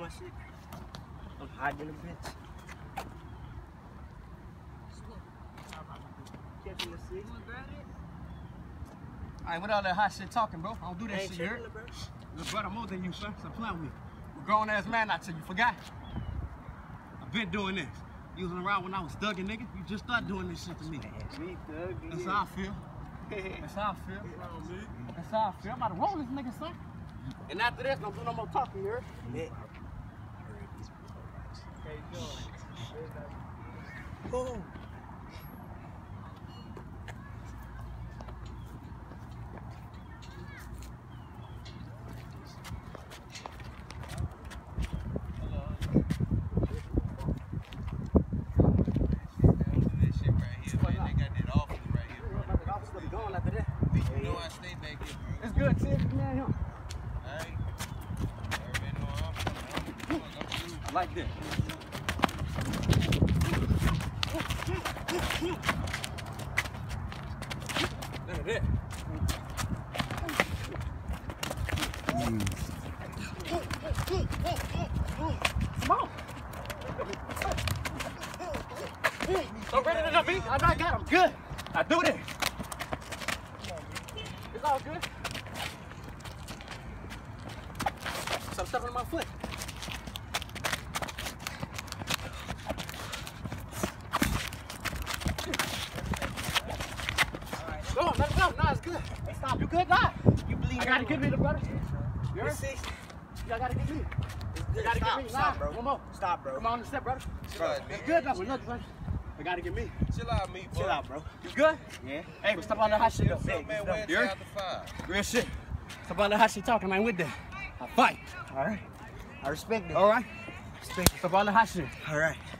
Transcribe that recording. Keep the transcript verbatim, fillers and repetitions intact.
my shit. I'm hiding in the bitch. Catching the six. Alright, what all that hot shit talking, bro? I don't do that shit here. Look, brother, I'm more than you, son. Stop playing with me. I'm a grown ass man out to you, forgot? I've been doing this. You was around when I was thugging, nigga. You just started doing this shit to me. Me thugging. That's how I feel. That's how I feel. That's how I feel. I'm about to roll this nigga, son. And after this, don't do no more talking here. Yeah. Oh. It's good, Sid. Man, him. Like this. Look at that. Come on. So ready to be? I got him. Good. I do this. It's all good. So I'm stepping on my foot. Go on, let it go. Nah, it's good. Hey, stop. You good? Nah. You believe I gotta get me the brother. You heard? You gotta get me. You gotta stop, get me. stop, nah, bro. one more. Stop, bro. Come on, step, brother. Bro, it's good though. Look, brother. I gotta get me. Chill out, me, bro. Chill out, bro. You good? Yeah. Hey, but stop all that hot shit though. Hey, man, wait You heard? after five. Real shit. Stop all that hot shit talking, man. With that. I fight. All right. I respect it. All right. Respect it. Stop all that hot shit. All right.